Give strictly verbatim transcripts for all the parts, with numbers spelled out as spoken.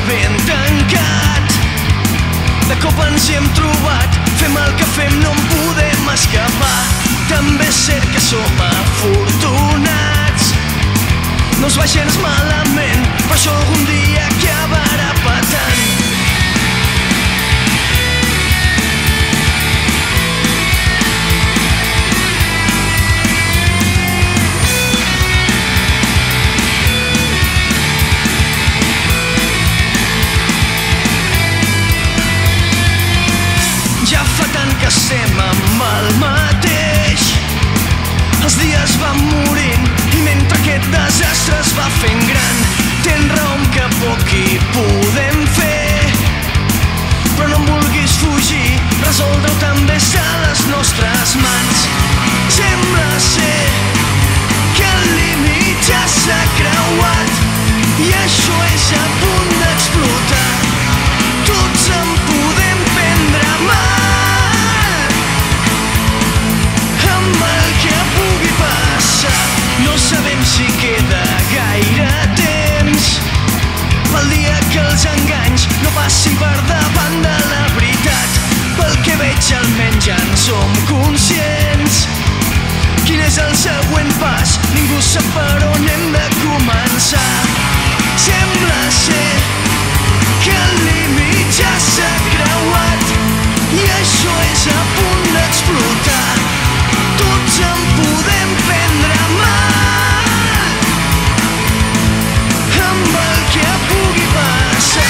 ben tancat. De cop ens hi hem trobat, fem el que fem, no en podem escapar. També és cert que som afortunats, no us va gens malament, però això algun dia acabarà patant. Ja fa tant que estem amb el mateix, els dies van morint i mentre aquest desastre es va fent gran, tens raó que poc hi podem fer, però no en vulguis fugir, resoldre-ho també està a les nostres mans. Sembla ser que el límit ja s'ha creuat i això és a punt d'explotar. Tots en podem prendre mal amb el que pugui passar. No sabem si queda gaire temps pel dia que els enganys no passin per davant de la veritat. Pel que veig almenys ja en som conscients. Quin és el següent pas? Ningú sap per on hem de començar. Sembla ser que el límit ja s'ha creuat i això és a punt d'explotar. Tots en podem prendre mal amb el que pugui passar.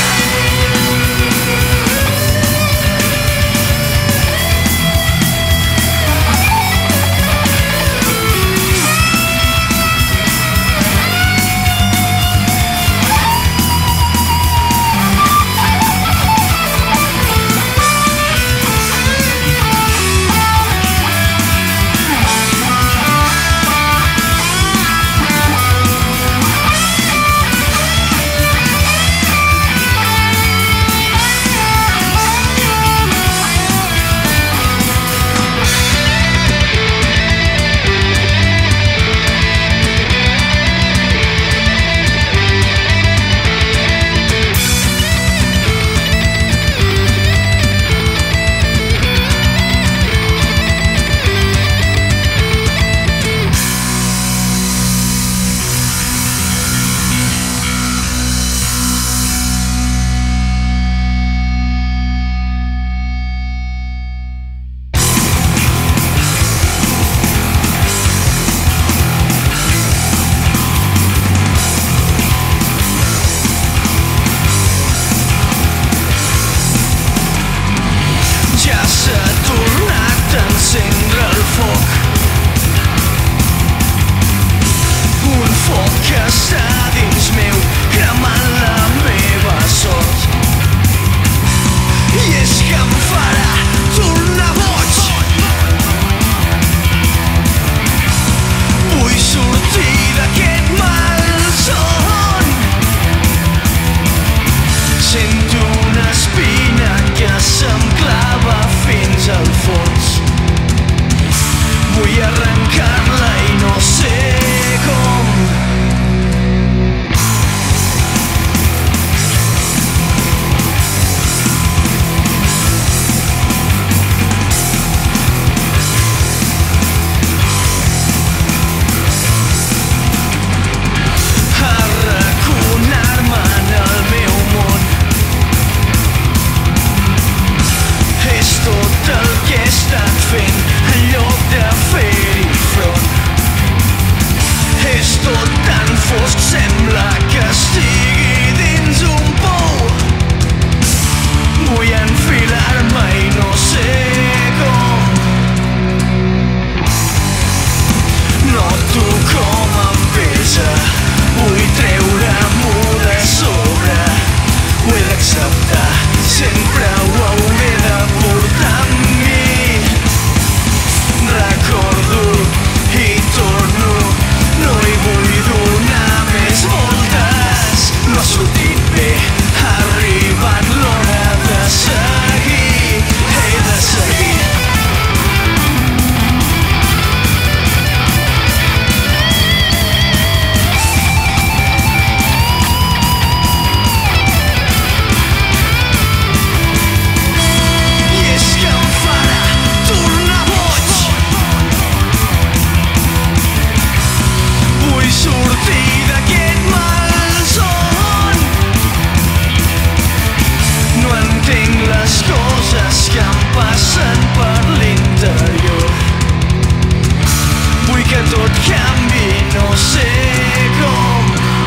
que tot canvi, no sé com.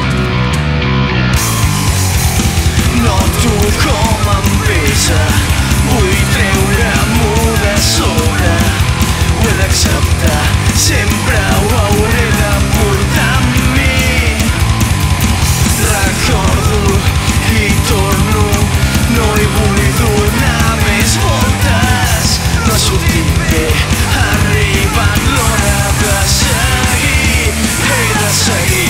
Noto com em pesa, vull treure-m'ho de sobre. Ho he d'acceptar, sempre ho hauré de portar amb mi. Recordo i torno, no hi vull donar més voltes. No ha sortit bé, ha arribat l'hora de seguir, he de seguir.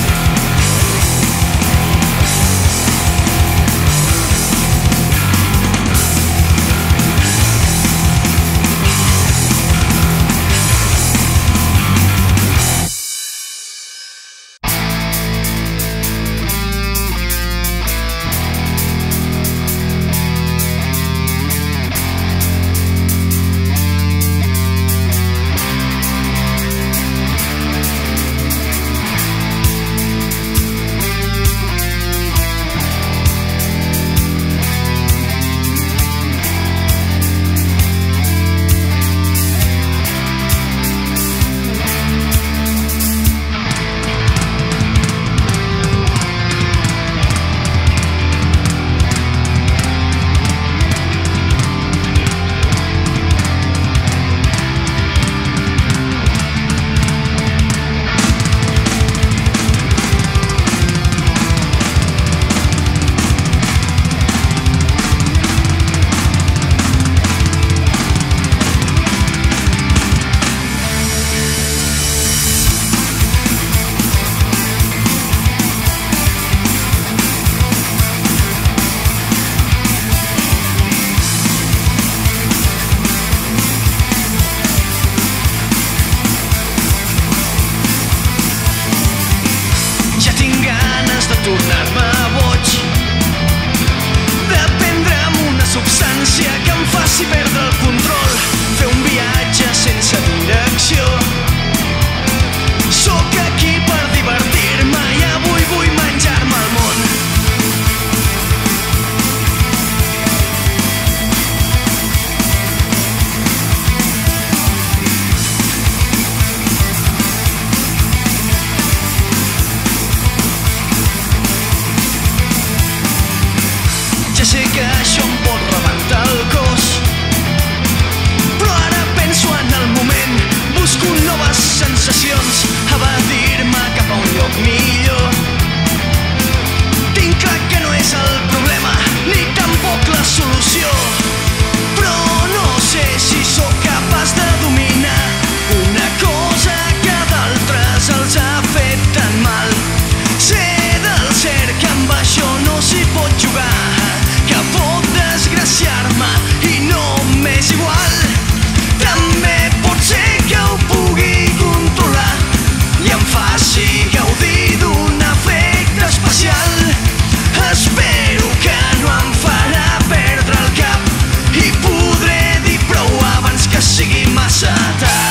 Tornar-me boig, de prendre'm una substància que em faci perdre el control, fer un viatge sense direcció. Sóc aquí per divertir-me i avui vull menjar-me el món. Sé que això em pot rebentar el cos, però ara penso en el moment, busco noves sensacions, evadir-me cap a un lloc millor. Tinc clar que no és el problema, ni tampoc la solució, però no sé si sóc capaç de dominar una cosa que a d'altres els ha fet tan mal. Sé del cert que amb això no s'hi pot jugar, que pot desgraciar-me i no m'és igual. També pot ser que ho pugui controlar i em faci gaudir d'un efecte especial. Espero que no em farà perdre el cap i podré dir prou abans que sigui massa tard.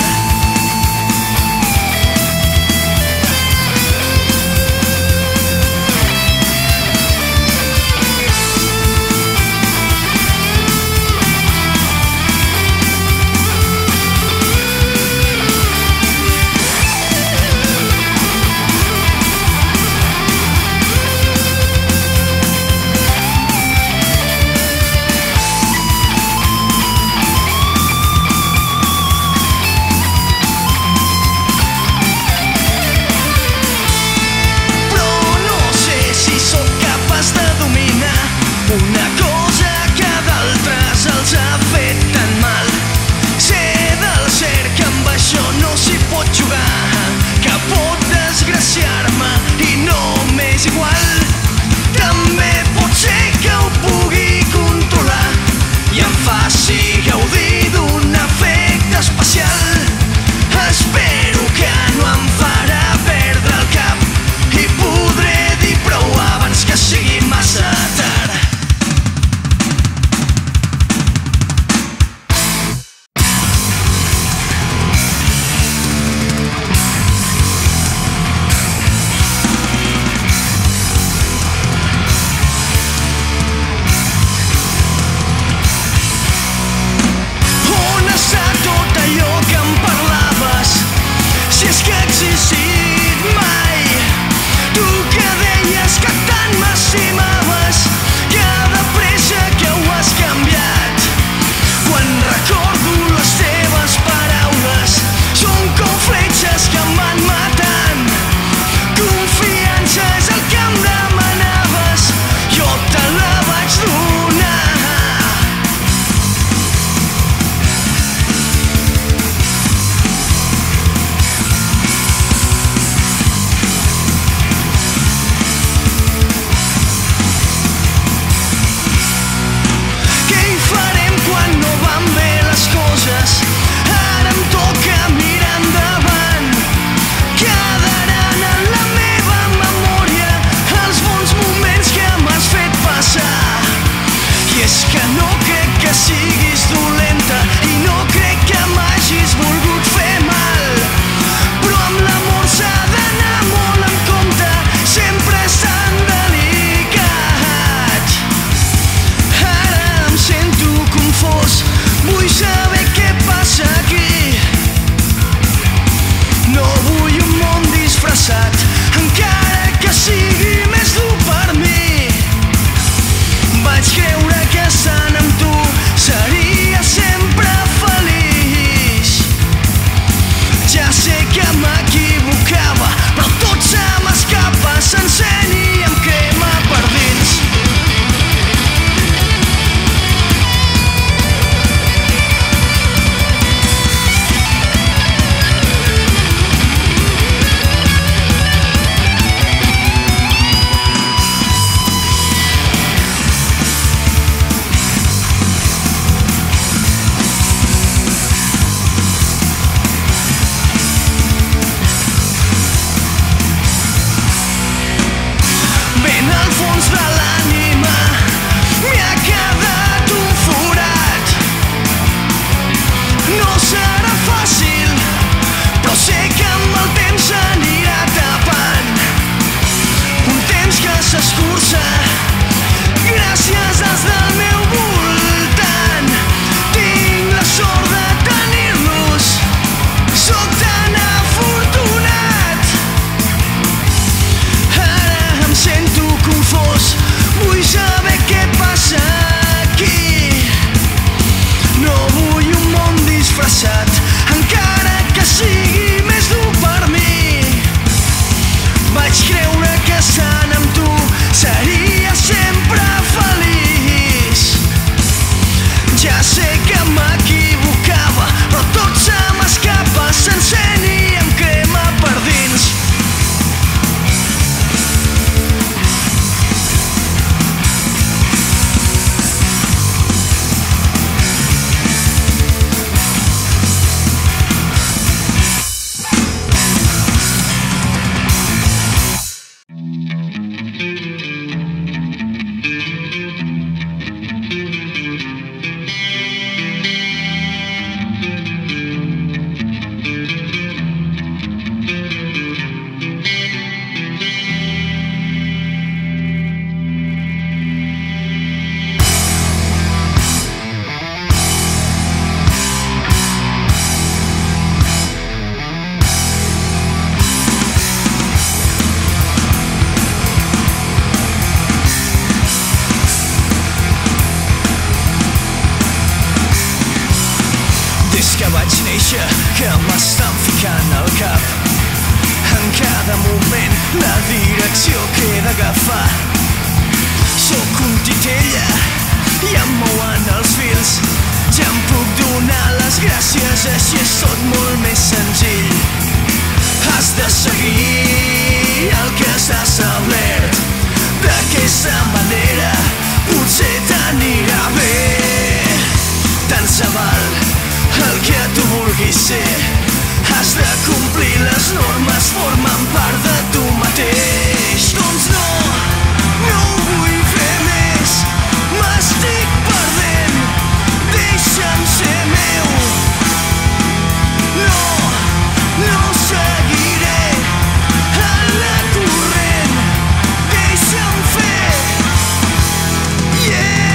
imatge que m'estan ficant al cap. En cada moment la direcció que he d'agafar. Sóc un titella i em mouen els fils. Ja em puc donar les gràcies, així és tot molt més senzill. Has de seguir el que s'ha establert. D'aquesta manera potser t'anirà bé. Tant se val el que tu vulguis ser. Has de complir les normes, formen part de tu mateix. Doncs no, no vull fer més. M'estic perdent, deixa'm ser meu. No, no seguiré en la corrent. Deixa'm fer. Yeah!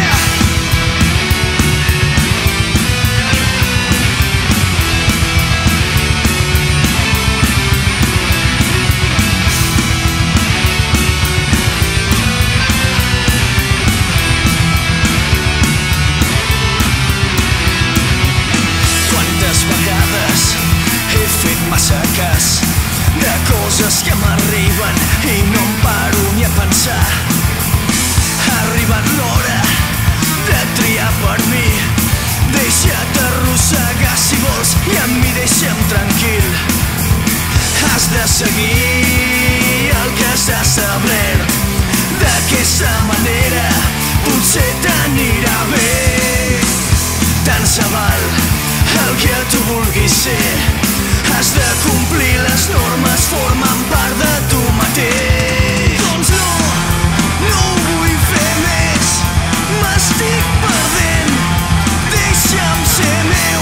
Massa cas de coses que m'arriben i no em paro ni a pensar. Ha arribat l'hora de triar per mi. Deixa't arrossegar si vols i a mi deixa'm tranquil. Has de seguir el que s'ha establert. D'aquesta manera potser t'anirà bé. Tant se val el que tu vulguis ser. Has de complir les normes, formen part de tu mateix. Doncs no, no vull fer més. M'estic perdent, deixa'm ser meu.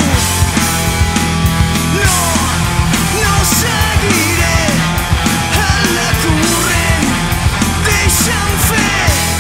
No, no seguiré en la corrent. Deixa'm fer.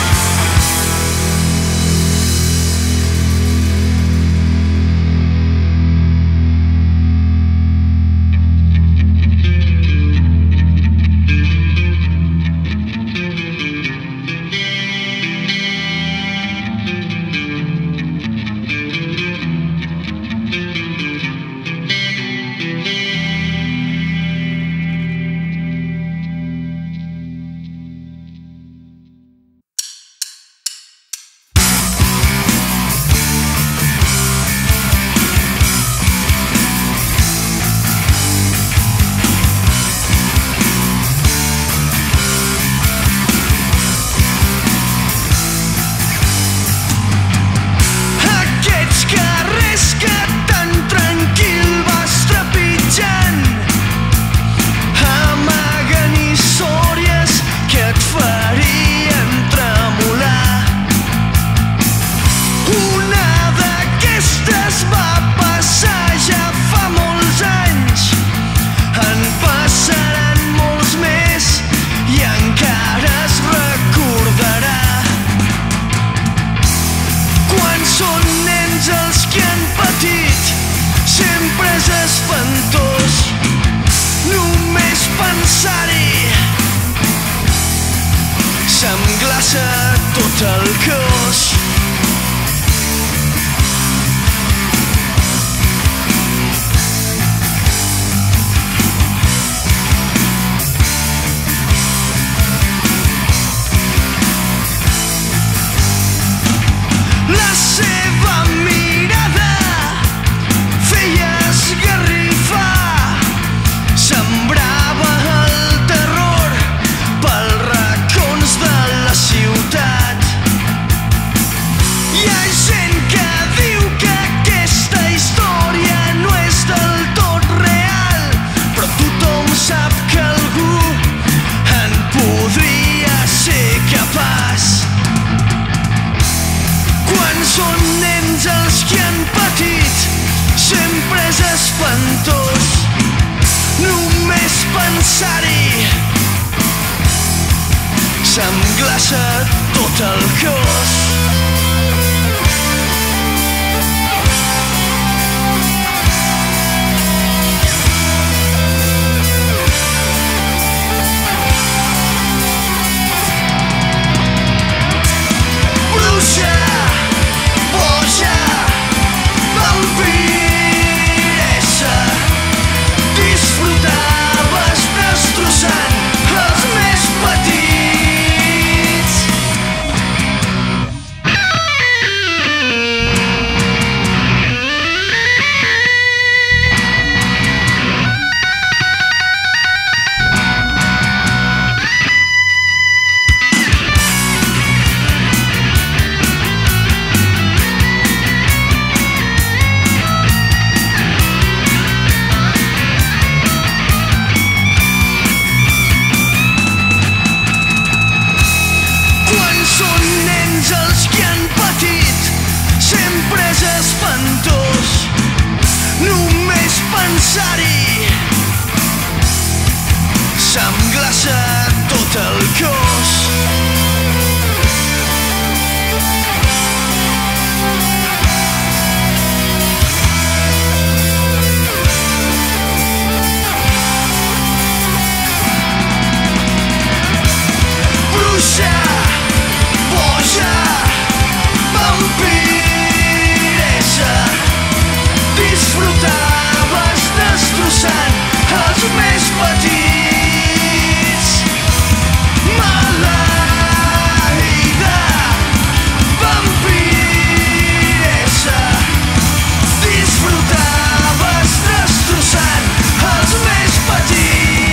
Tot el cos. La seva mirada feia esgarrifar, sembrava el terror pels racons de la ciutat. Hi ha gent que diu que aquesta història no és del tot real, però tothom sap que algú en podria ser capaç. Quan són nens els que han patit, sempre és espantós només pensar-hi. Se'm glaça tot el cos. Boja, vampiressa. els que han patit sempre és espantós. Només pensar-hi se'm glaça tot el cos. Bruixa, boja, vampiressa, disfrutaves destrossant els més petits. Maleïda, vampiressa, disfrutaves destrossant els més petits.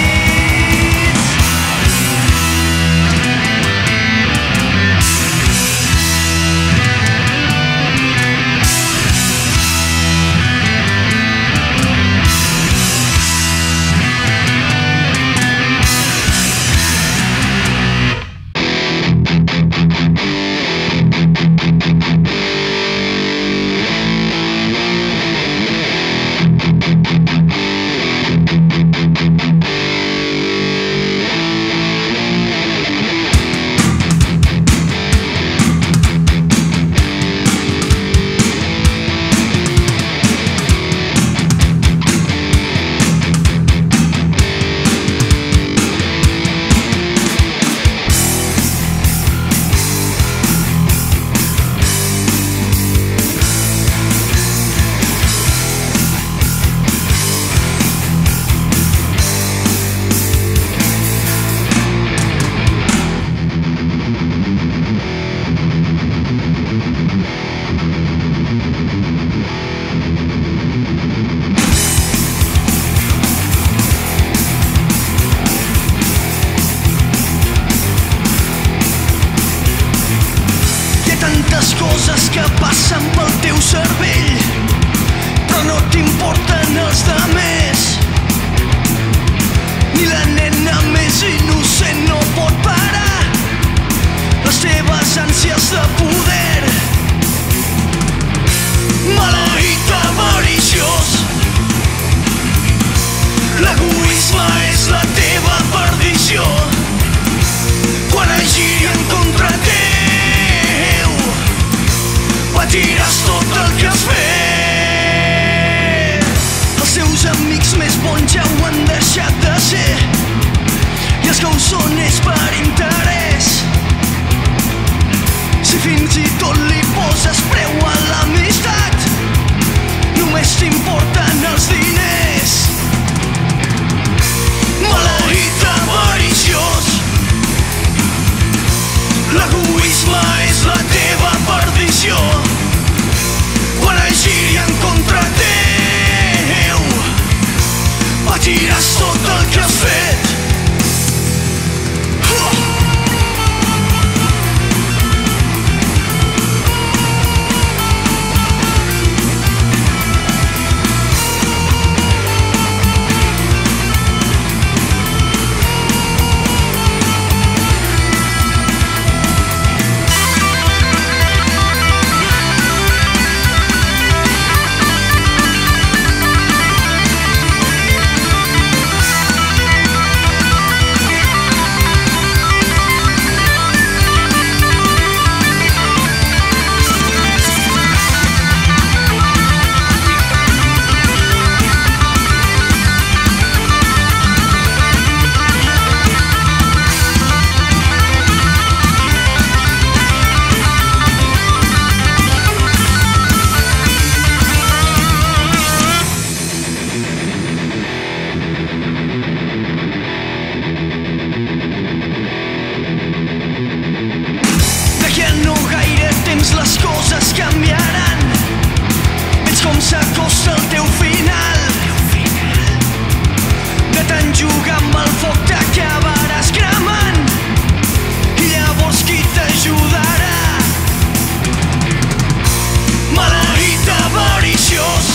Tantes coses que passen pel teu cervell, però no t'importen els demés. Ni la nena més innocent no pot parar les teves ànsies de poder. Maleït avariciós, l'egoisme és la teva perdició. Quan es giri en contra teu, patiràs tot el que has fet. Els teus amics més bons ja ho han deixat de ser, i els que ho són és per interès. Si fins i tot li poses preu a l'amistat, només t'importen els diners. Maleït avariciós, l'egoisme és la teva perdició. Quan es giri en contra teu, patiràs tot el que has fet. Les coses canviaran, veig com s'acosta el teu final. De tant jugar amb el foc t'acabaràs cremant, i llavors qui t'ajudarà? Maleït avariciós,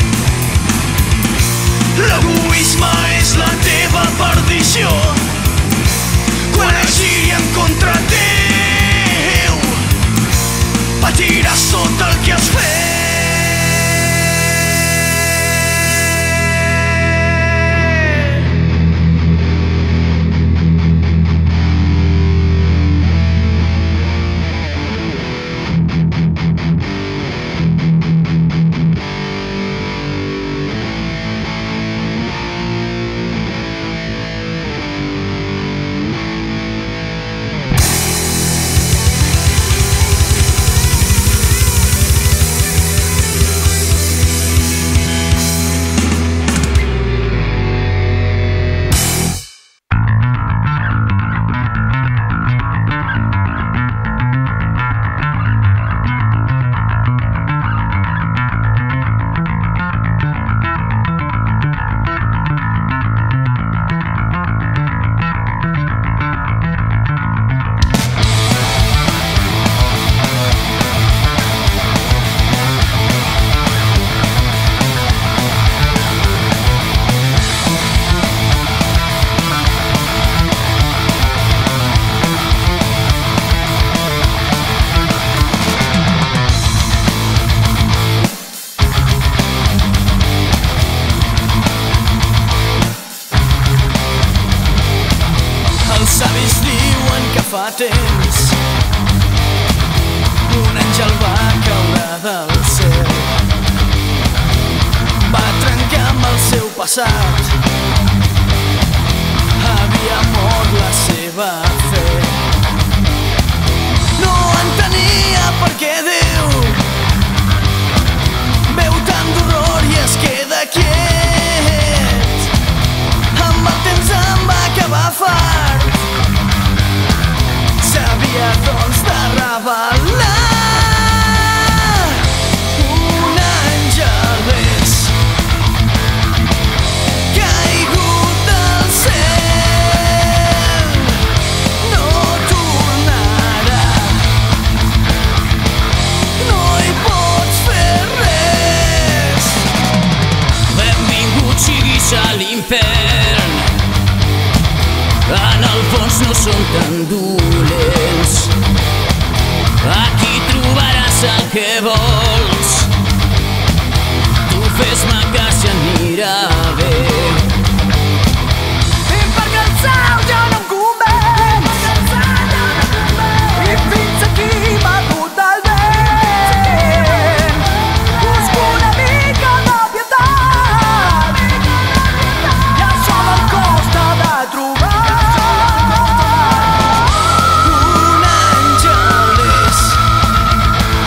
l'egoisme és la teva perdició. Quan es giri en contra teu, fa temps. Un àngel va caure del cel, va trencar amb el seu passat, havia mort la seva fe. No entenia per què Déu veu tant d'horror i es queda quiet. Amb el temps em va acabar fart, s'havia doncs de revelar. Un àngel és caigut del cel, no tornarà, no hi pots fer res. Benvingut siguis a l'infern, en el fons no són tan dolents. Aquí trobaràs el que vols, tu fes-me cas i anirà bé. I perquè el cel ja no em convenç, i fins aquí m'ha dut el vent. Busco una mica de pietat, i això me'n costa de trobar. Un àngel és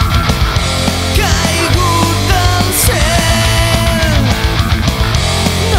caigut del cel,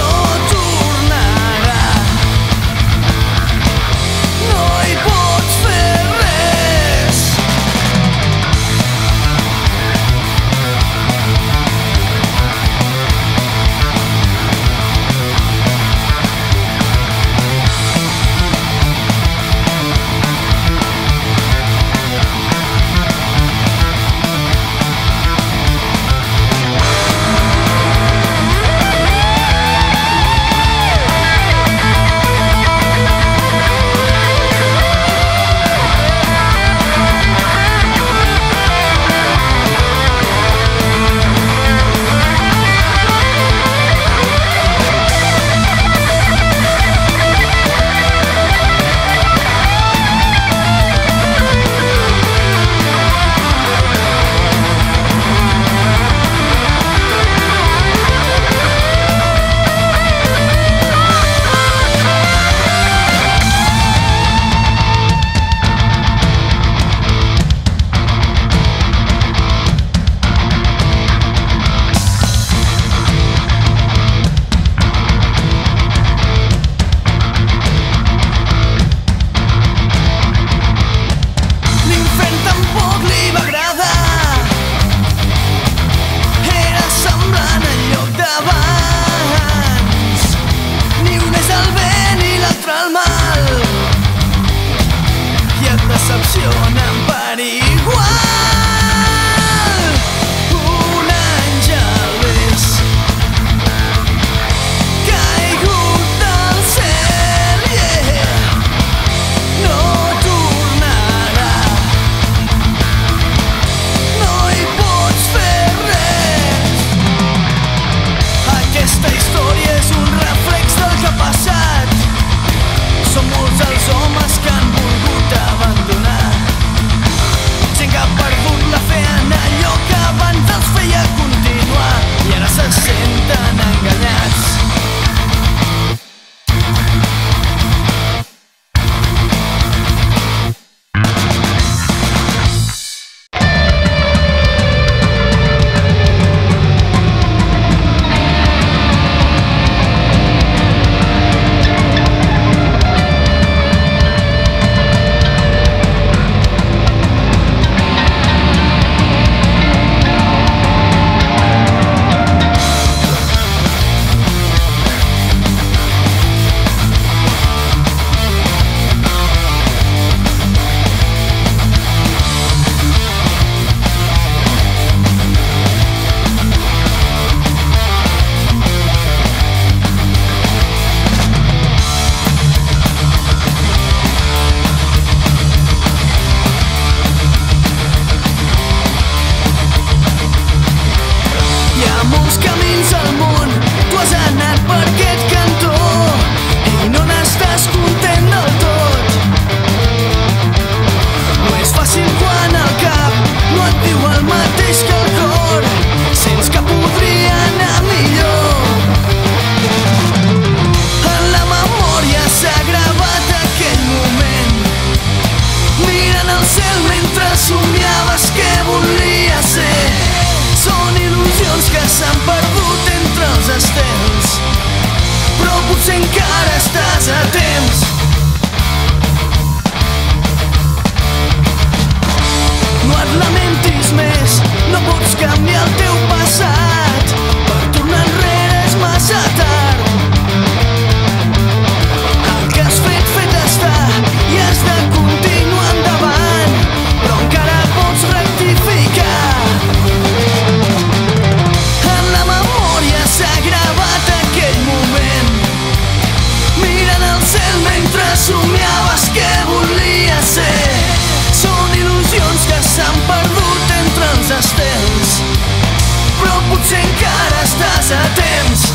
passatemps.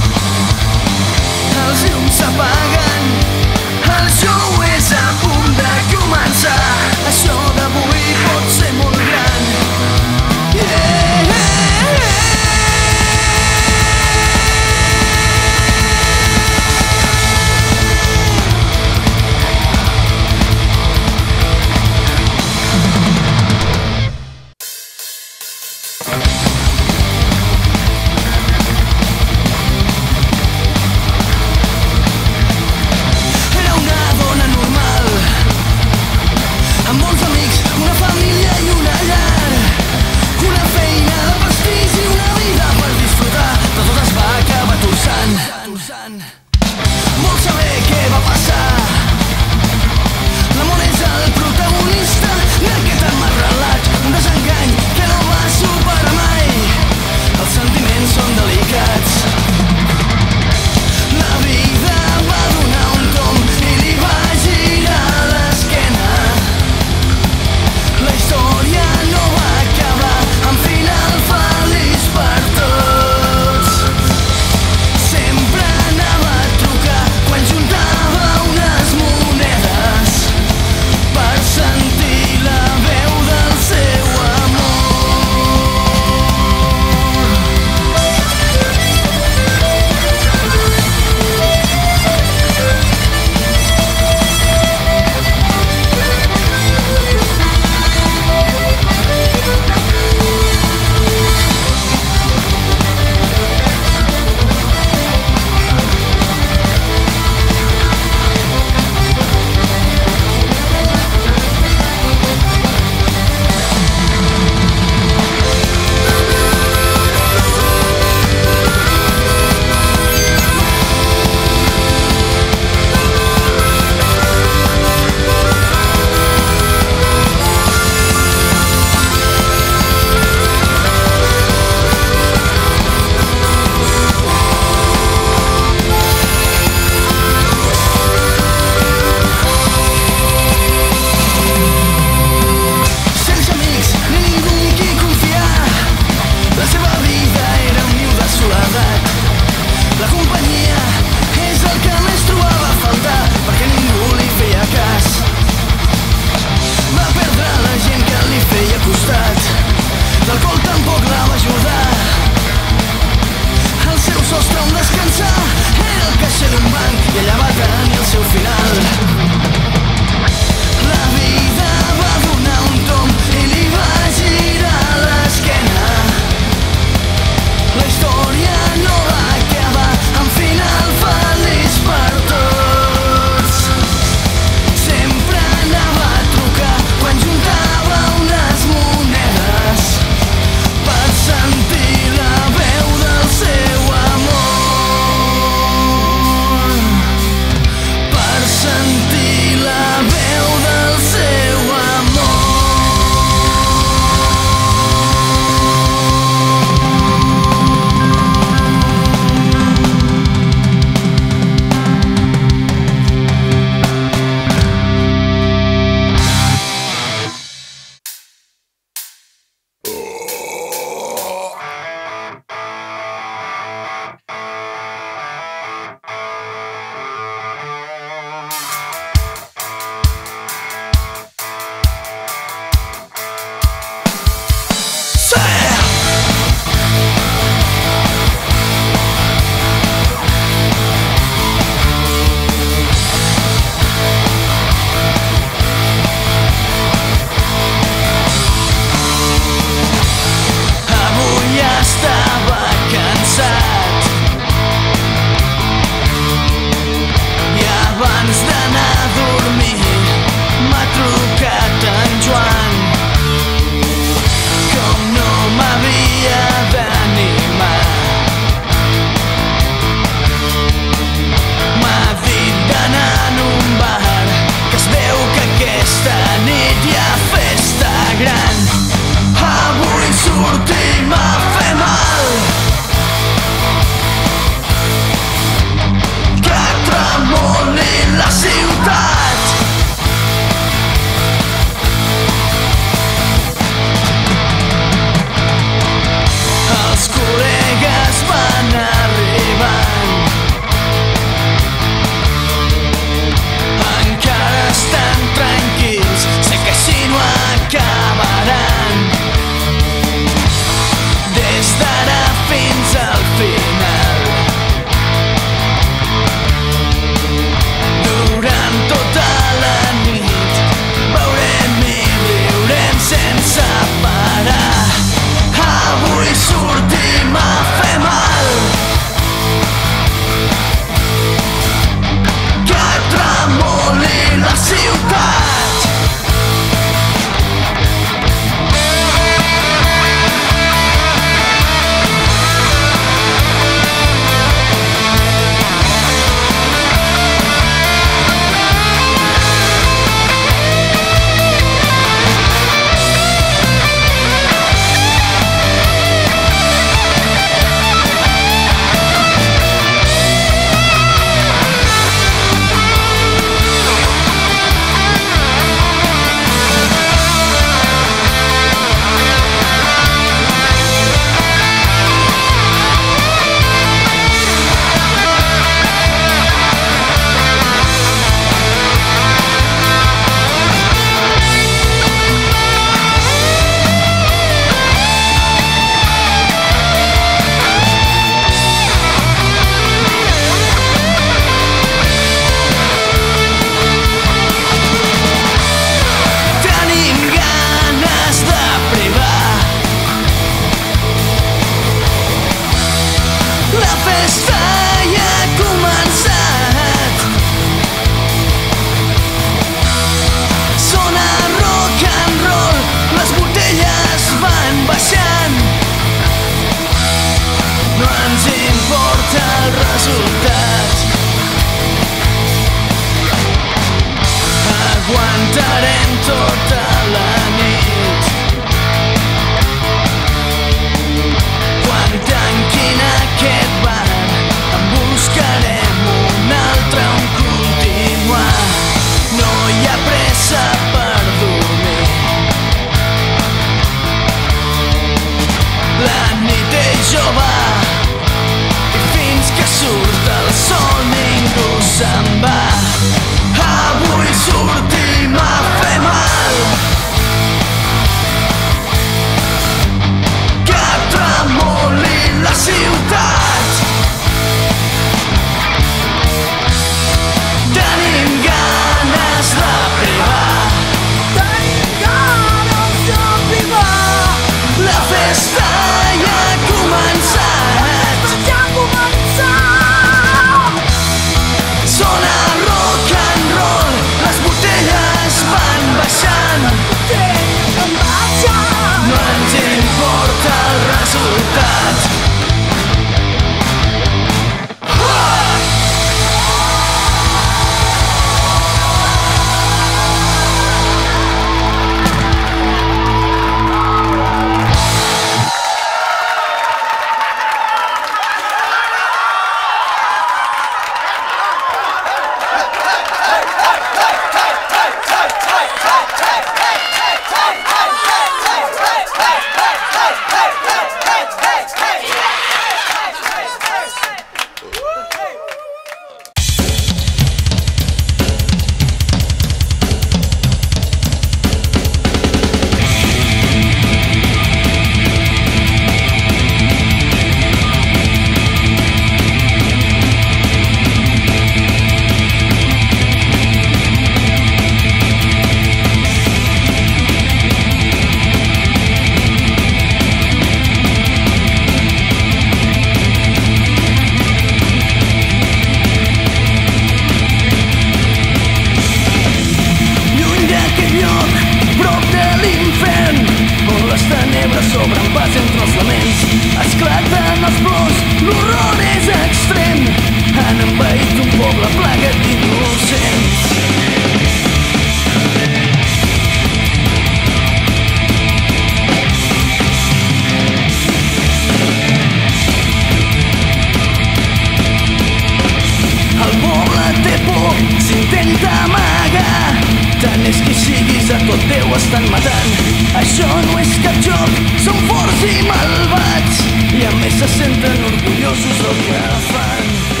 és qui siguis, a tot Déu estan matant. Això no és cap joc, són forts i malvats, i a més se senten orgullosos del que fan.